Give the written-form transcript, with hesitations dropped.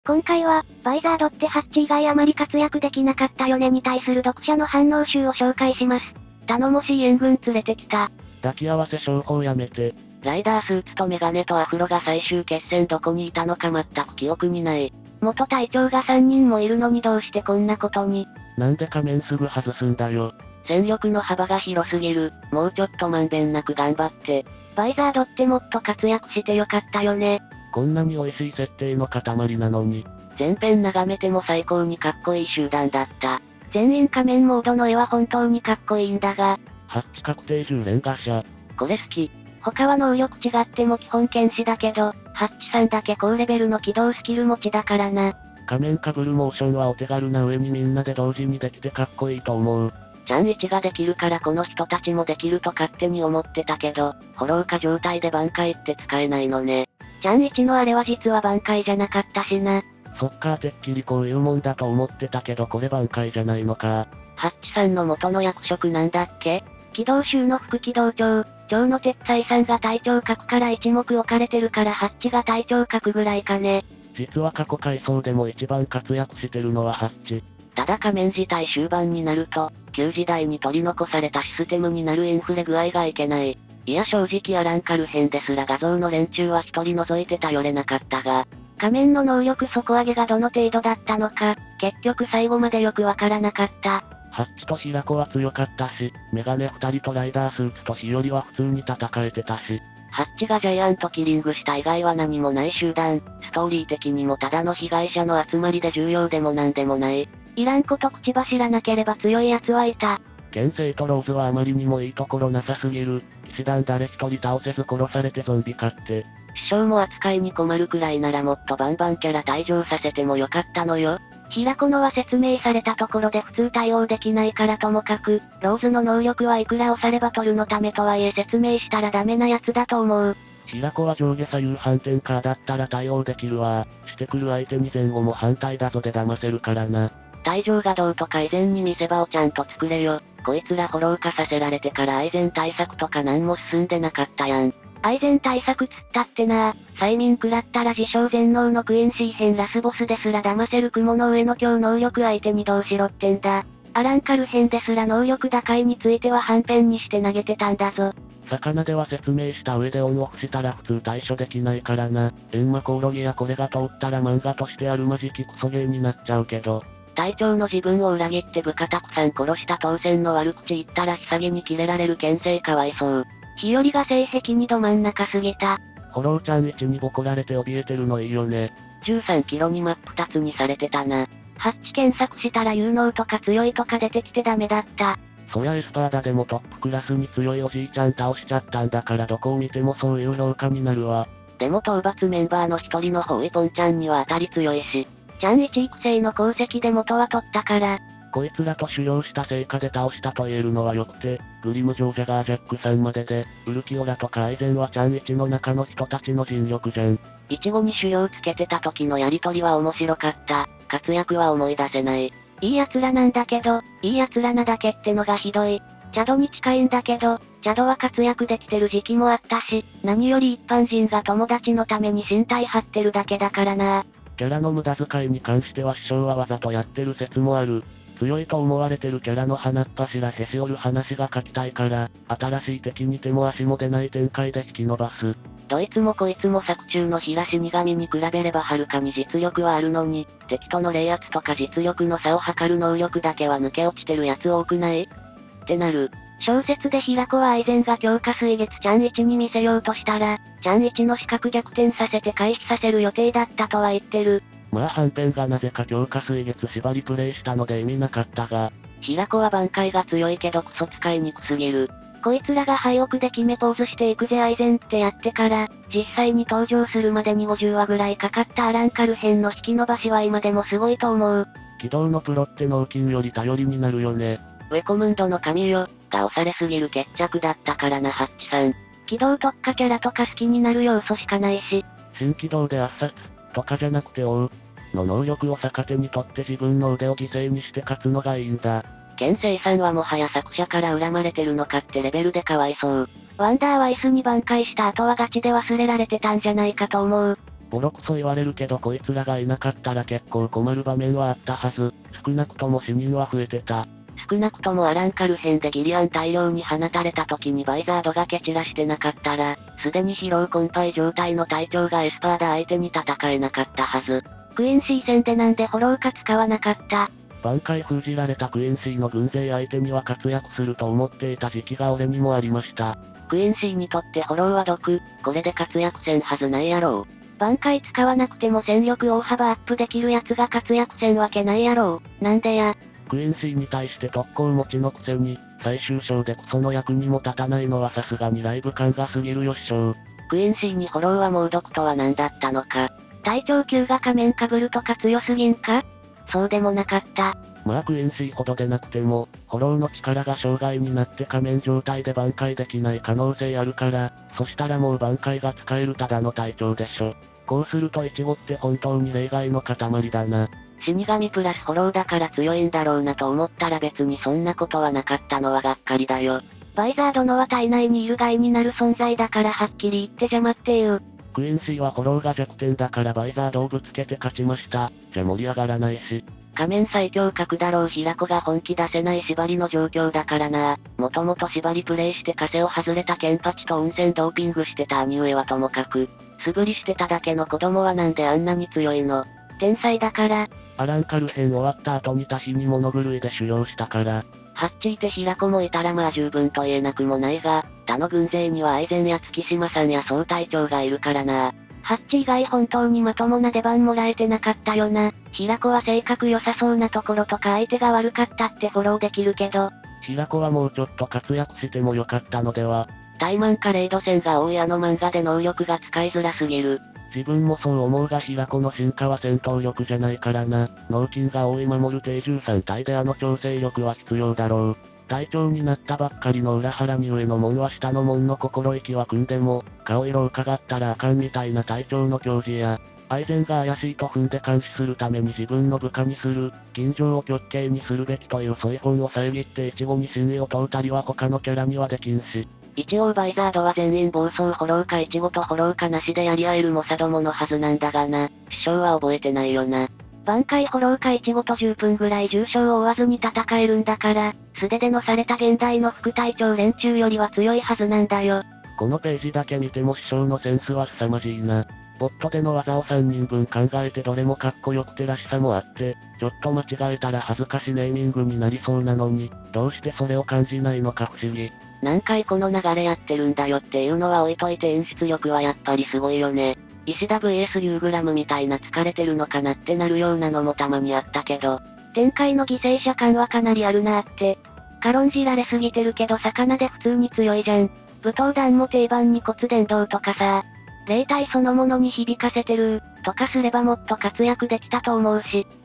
今回は、バイザードってハッチ以外あまり活躍できなかったよねに対する読者の反応集を紹介します。頼もしい援軍連れてきた。 抱き合わせ商法やめて。 ライダースーツとメガネとアフロが最終決戦どこにいたのか全く記憶にない。 元隊長が3人もいるのにどうしてこんなことに。 なんで仮面すぐ外すんだよ。 戦力の幅が広すぎる。もうちょっとまんべんなく頑張って。 バイザードってもっと活躍してよかったよね。 こんなに美味しい設定の塊なのに。 前編眺めても最高にかっこいい集団だった。 全員仮面モードの絵は本当にかっこいいんだが。 ハッチ確定10連ガシャ。 これ好き。 他は能力違っても基本剣士だけど、ハッチさんだけ高レベルの起動スキル持ちだからな。 仮面被るモーションはお手軽な上にみんなで同時にできてかっこいいと思う。 チャン1ができるからこの人たちもできると勝手に思ってたけど、フォロー化状態で挽回って使えないのね。 チャン1のあれは実は挽回じゃなかったしな。 そっかてっきりこういうもんだと思ってたけどこれ挽回じゃないのか。 ハッチさんの元の役職なんだっけ？ 機動衆の副機動長、長野鉄斎さんが隊長格から一目置かれてるからハッチが隊長格ぐらいかね。 実は過去回想でも一番活躍してるのはハッチ。 ただ仮面自体終盤になると、旧時代に取り残されたシステムになるインフレ具合がいけない。いや正直アランカル編ですら画像の連中は一人除いて頼れなかったが、 仮面の能力底上げがどの程度だったのか、結局最後までよくわからなかった。 ハッチと平子は強かったし、メガネ2人とライダースーツと日和は普通に戦えてたし。 ハッチがジャイアントキリングした以外は何もない集団、ストーリー的にもただの被害者の集まりで重要でもなんでもない。 いらんこと口走らなければ強い奴はいた。 剣聖とローズはあまりにもいいところなさすぎる。騎士団誰一人倒せず殺されてゾンビ化って。 師匠も扱いに困るくらいならもっとバンバンキャラ退場させてもよかったのよ。 平子のは説明されたところで普通対応できないからともかく、ローズの能力はいくら押されバトルのためとはいえ説明したらダメなやつだと思う。 平子は上下左右反転カーだったら対応できるわ。してくる相手に前後も反対だぞで騙せるからな。 退場がどうとか以前に見せ場をちゃんと作れよ。こいつらフォロー化させられてから愛禅対策とか何も進んでなかったやん。 愛禅対策つったってな催眠食らったら自称全能のクイーンシー編ラスボスですら騙せる雲の上の強能力相手にどうしろってんだ。アランカル編ですら能力打開についてははんぺんにして投げてたんだぞ。 魚では説明した上でオンオフしたら普通対処できないからな。エンマコオロギやこれが通ったら漫画としてあるまじきクソゲーになっちゃうけど。 隊長の自分を裏切って部下たくさん殺した当選の悪口言ったら潔にキレられる剣聖かわいそう。 日和が性癖にど真ん中すぎた。 フォローちゃん1にボコられて怯えてるのいいよね。 13キロに真っ二つにされてたな。 ハッチ検索したら有能とか強いとか出てきてダメだった。 そりゃエスパーダでもトップクラスに強いおじいちゃん倒しちゃったんだからどこを見てもそういう評価になるわ。 でも討伐メンバーの一人のホーイポンちゃんには当たり強いし。 ちゃん1育成の功績で元は取ったから。 こいつらと修行した成果で倒したと言えるのは良くて、グリムジョージャガージャックさんまでで、ウルキオラとかアイゼンはちゃん1の中の人たちの尽力じゃん。 イチゴに修行つけてた時のやりとりは面白かった。活躍は思い出せない。 いい奴らなんだけど、いい奴らなだけってのがひどい。チャドに近いんだけど、チャドは活躍できてる時期もあったし、何より一般人が友達のために身体張ってるだけだからな。 キャラの無駄遣いに関しては師匠はわざとやってる説もある。強いと思われてるキャラの鼻っ柱へし折る話が書きたいから、新しい敵に手も足も出ない展開で引き伸ばす。 どいつもこいつも作中の平死神に比べればはるかに実力はあるのに、敵との冷圧とか実力の差を測る能力だけは抜け落ちてるやつ多くないってなる。 小説で平子は愛禅が強化水月ちゃん1に見せようとしたら、ちゃん1の資格逆転させて回避させる予定だったとは言ってる。 まあ反編がなぜか強化水月縛りプレイしたので意味なかったが。 平子は挽回が強いけどクソ使いにくすぎる。 こいつらが廃屋で決めポーズしていくぜ愛禅ってやってから、実際に登場するまでに50話ぐらいかかったアランカル編の引き伸ばしは今でもすごいと思う。 起動のプロって脳筋より頼りになるよね。 ウェコムンドの神よ、が押されすぎる決着だったからなハッチさん。 起動特化キャラとか好きになる要素しかないし。 新起動で圧殺、とかじゃなくて王の能力を逆手にとって自分の腕を犠牲にして勝つのがいいんだ。 剣聖さんはもはや作者から恨まれてるのかってレベルでかわいそう。 ワンダーワイスに挽回した後はガチで忘れられてたんじゃないかと思う。 ボロクソ言われるけどこいつらがいなかったら結構困る場面はあったはず。少なくとも死人は増えてた。 少なくともアランカル編でギリアン大量に放たれた時にバイザードが蹴散らしてなかったら、すでに疲労困憊状態の隊長がエスパーダ相手に戦えなかったはず。 クイーンシー戦でなんでフォローか使わなかった？ 挽回封じられたクイーンシーの軍勢相手には活躍すると思っていた時期が俺にもありました。 クイーンシーにとってフォローは毒、これで活躍せんはずないやろう。 挽回使わなくても戦力大幅アップできるやつが活躍せんわけないやろう。なんでや。 クイーンシーに対して特攻持ちのくせに、最終章でクソの役にも立たないのはさすがにライブ感が過ぎるよっしょ。 クイーンシーにフォローは猛毒とは何だったのか。 隊長級が仮面被るとか強すぎんか？そうでもなかった。 まあクイーンシーほどでなくても、フォローの力が障害になって仮面状態で挽回できない可能性あるから、そしたらもう挽回が使えるただの隊長でしょ。こうするとイチゴって本当に例外の塊だな。 死神プラスフォローだから強いんだろうなと思ったら別にそんなことはなかったのはがっかりだよ。 バイザー殿は体内にいる害になる存在だからはっきり言って邪魔っていう。 クイーンシーはフォローが弱点だからバイザードをぶつけて勝ちました。じゃ盛り上がらないし。 仮面最強格だろう平子が本気出せない縛りの状況だからな。もともと縛りプレイして枷を外れたケンパチと温泉ドーピングしてた兄上はともかく、素振りしてただけの子供はなんであんなに強いの？ 天才だから。 アランカル編終わった後に他非に物狂いで修行したから。 ハッチーて平子もいたらまあ十分と言えなくもないが、他の軍勢には愛禅や月島さんや総隊長がいるからな。 ハッチ以外本当にまともな出番もらえてなかったよな。平子は性格良さそうなところとか相手が悪かったってフォローできるけど。 平子はもうちょっと活躍してもよかったのでは。 タイマンかレイド戦が多いあの漫画で能力が使いづらすぎる。 自分もそう思うが平子の進化は戦闘力じゃないからな。脳筋が多い守る定13体であの調整力は必要だろう。隊長になったばっかりの裏腹に上の門は下の門の心意気は組んでも、顔色を伺ったらあかんみたいな隊長の教示や、愛禅が怪しいと踏んで監視するために自分の部下にする、近情を極刑にするべきというソイ本を遮ってイチゴに真意を問うたりは他のキャラにはできんし。 一応バイザードは全員暴走フォローかイチゴとフォローかなしでやり合える猛者どものはずなんだがな。師匠は覚えてないよな。 挽回フォローかイチゴと10分ぐらい重傷を負わずに戦えるんだから、素手でのされた現代の副隊長連中よりは強いはずなんだよ。 このページだけ見ても師匠のセンスは凄まじいな。ボットでの技を3人分考えてどれもかっこよくてらしさもあって、ちょっと間違えたら恥ずかしネーミングになりそうなのに、どうしてそれを感じないのか不思議。 何回この流れやってるんだよっていうのは置いといて演出力はやっぱりすごいよね。石田 VS ユーグラムみたいな疲れてるのかなってなるようなのもたまにあったけど、 展開の犠牲者感はかなりあるなーって。軽んじられすぎてるけど魚で普通に強いじゃん。武闘団も定番に骨伝導とかさ、霊体そのものに響かせてるとかすればもっと活躍できたと思うし、